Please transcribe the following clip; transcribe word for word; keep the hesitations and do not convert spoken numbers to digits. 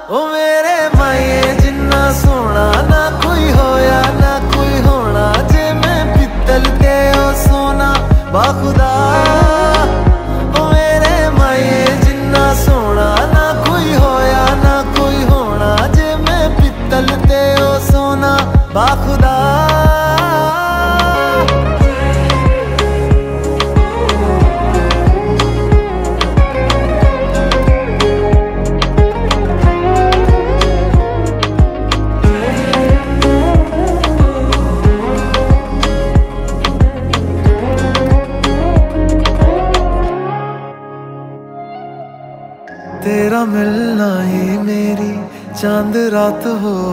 ओ मेरे माए जिन्ना सोना ना कोई होया ना कोई होना, जे मैं पित्तल ते ओ सोना बाखुदा। ओ मेरे माए जिन्ना सोना ना कोई होया ना कोई होना, जे मैं पित्तल ते ओ सोना बाखुदा। तेरा मिलना ही मेरी चांद रात हो